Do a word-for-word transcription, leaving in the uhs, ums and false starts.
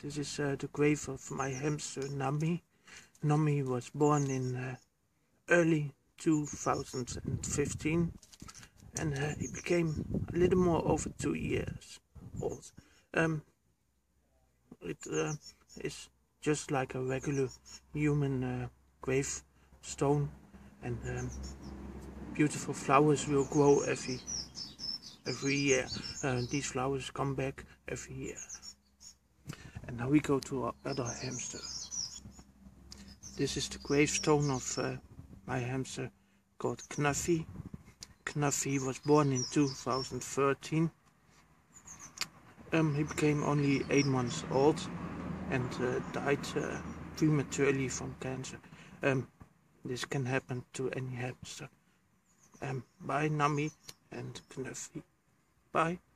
This is uh, the grave of my hamster Nommie. Nommie was born in uh, early two thousand fifteen, and uh, he became a little more over two years old. Um, it uh, is just like a regular human uh, gravestone, and um, beautiful flowers will grow every every year. Uh, these flowers come back every year. And now we go to our other hamster. This is the gravestone of uh, my hamster called Knuffie. Knuffie was born in two thousand thirteen. Um, he became only eight months old and uh, died uh, prematurely from cancer. Um, this can happen to any hamster. Um, bye Nommie and Knuffie. Bye.